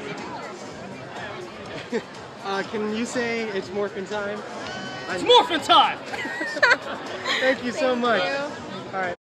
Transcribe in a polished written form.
Can you say it's Morphin time? It's Morphin time! Thank you so much. You. All right.